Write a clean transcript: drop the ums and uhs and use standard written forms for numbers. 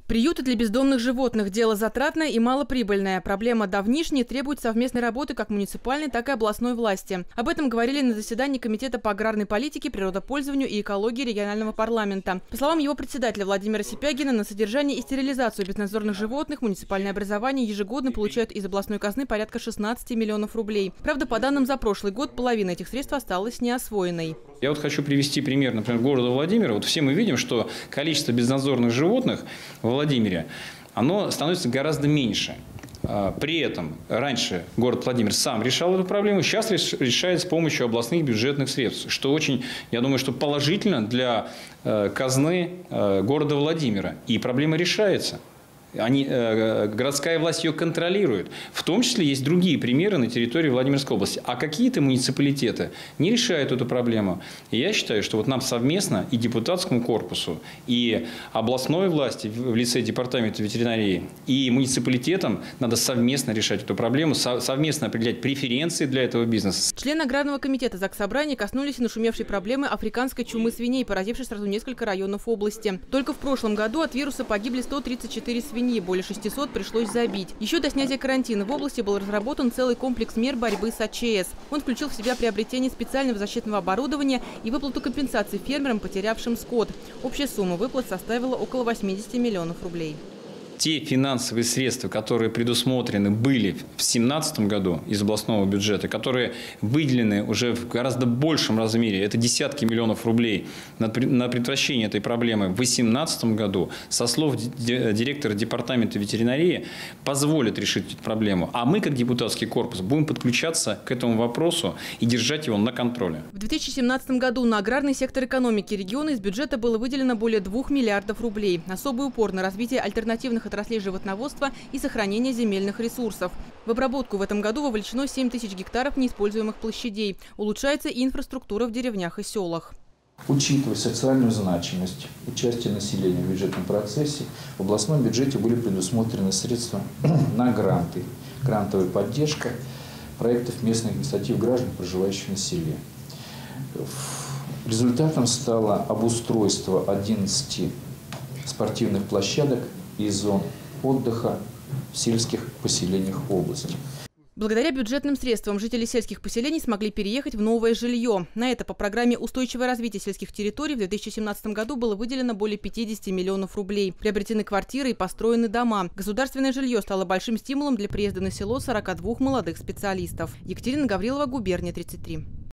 Приюты для бездомных животных – дело затратное и малоприбыльное. Проблема давнишняя, требует совместной работы как муниципальной, так и областной власти. Об этом говорили на заседании Комитета по аграрной политике, природопользованию и экологии регионального парламента. По словам его председателя Владимира Сипягина, на содержание и стерилизацию безнадзорных животных муниципальное образование ежегодно получают из областной казны порядка 16 миллионов рублей. Правда, по данным за прошлый год, половина этих средств осталась неосвоенной. Я хочу привести пример, например, города Владимира. Все мы видим, что количество безнадзорных животных в Владимире, оно становится гораздо меньше. При этом раньше город Владимир сам решал эту проблему, сейчас решает с помощью областных бюджетных средств, что очень, я думаю, что положительно для казны города Владимира. И проблема решается. Городская власть ее контролирует. В том числе есть другие примеры на территории Владимирской области. А какие-то муниципалитеты не решают эту проблему. И я считаю, что вот нам совместно и депутатскому корпусу, и областной власти в лице департамента ветеринарии, и муниципалитетам надо совместно решать эту проблему, совместно определять преференции для этого бизнеса. Члены аграрного комитета Заксобрания коснулись нашумевшей проблемы африканской чумы свиней, поразившей сразу несколько районов области. Только в прошлом году от вируса погибли 134 свиньи. Более 600 пришлось забить. Еще до снятия карантина в области был разработан целый комплекс мер борьбы с АЧС. Он включил в себя приобретение специального защитного оборудования и выплату компенсаций фермерам, потерявшим скот. Общая сумма выплат составила около 80 миллионов рублей. Те финансовые средства, которые предусмотрены были в 2017 году из областного бюджета, которые выделены уже в гораздо большем размере, это десятки миллионов рублей на предотвращение этой проблемы в 2018 году, со слов директора департамента ветеринарии, позволят решить эту проблему. А мы, как депутатский корпус, будем подключаться к этому вопросу и держать его на контроле. В 2017 году на аграрный сектор экономики региона из бюджета было выделено более 2 миллиардов рублей. Особый упор на развитие альтернативных отраслей животноводства и сохранение земельных ресурсов. В обработку в этом году вовлечено 7 тысяч гектаров неиспользуемых площадей. Улучшается и инфраструктура в деревнях и селах. Учитывая социальную значимость участия населения в бюджетном процессе, в областном бюджете были предусмотрены средства на гранты, грантовая поддержка проектов местных инициатив граждан, проживающих на селе. Результатом стало обустройство 11 спортивных площадок и зон отдыха в сельских поселениях области. Благодаря бюджетным средствам жители сельских поселений смогли переехать в новое жилье. На это по программе «Устойчивое развитие сельских территорий» в 2017 году было выделено более 50 миллионов рублей. Приобретены квартиры и построены дома. Государственное жилье стало большим стимулом для приезда на село 42 молодых специалистов. Екатерина Гаврилова, губерния 33.